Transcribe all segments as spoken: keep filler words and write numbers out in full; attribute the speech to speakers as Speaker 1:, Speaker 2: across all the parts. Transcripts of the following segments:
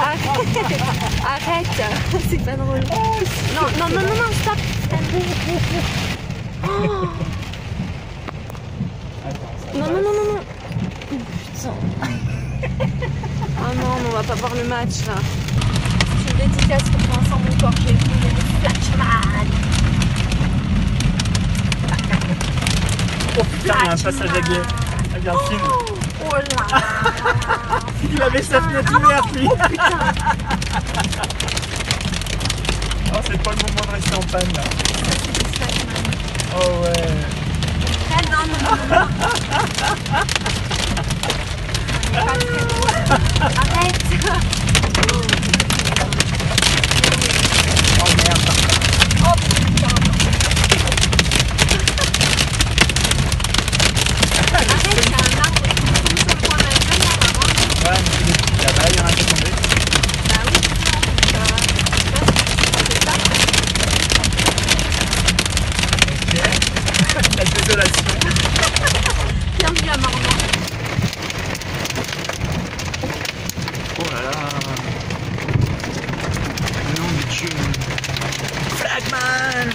Speaker 1: arrête. Arrête. C'est pas drôle. Non, non, non, non, non, stop. Oh. Non, non, non, non, non. Putain. Oh non, mais on va pas voir le match là. C'est une dédicace pour Vincent mon corps. J'ai vu le Flashman.
Speaker 2: Oh putain, il y a un passage à guet. Regarde, film.
Speaker 1: Oh là.
Speaker 2: Il avait sa fenêtre ouverte, lui.
Speaker 1: Oh putain.
Speaker 2: Oh, c'est pas le moment de rester en panne là.
Speaker 1: Ça, c'est du Flashman.
Speaker 2: Oh ouais.
Speaker 1: Ah non, non, non, non. Pas très drôle. Arrête.
Speaker 2: Oh merde.
Speaker 1: Oh putain. Arrête, il y a un arbre qui tombe sur le coin de la fenêtre avant.
Speaker 2: Ouais, mais c'est des petits là-bas, il y en a un qui est tombé.
Speaker 1: Bah oui, c'est ça. C'est ça.
Speaker 2: Ok. La désolation.
Speaker 1: Bienvenue à Morvan.
Speaker 2: Oh là là. Nom de Dieu. Flagman.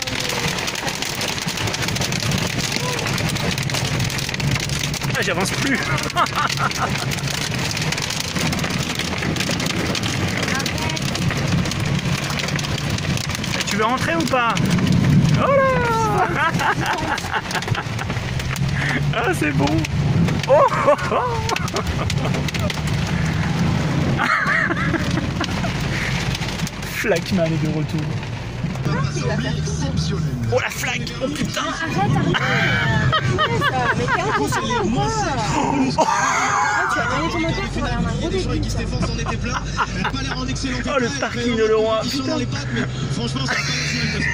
Speaker 2: Ah, j'avance plus. Tu veux rentrer ou pas? Oh là. Ah, c'est bon. Oh, oh, oh. Flagman est de retour. Oh la flag. Oh putain.
Speaker 1: Arrête, arrête. Mais t'es inconscient ou quoi? Tu vas gagner ton moteur, tu vas avoir un gros début.
Speaker 2: Oh le parking de Leroy.
Speaker 3: Putain. Franchement, ça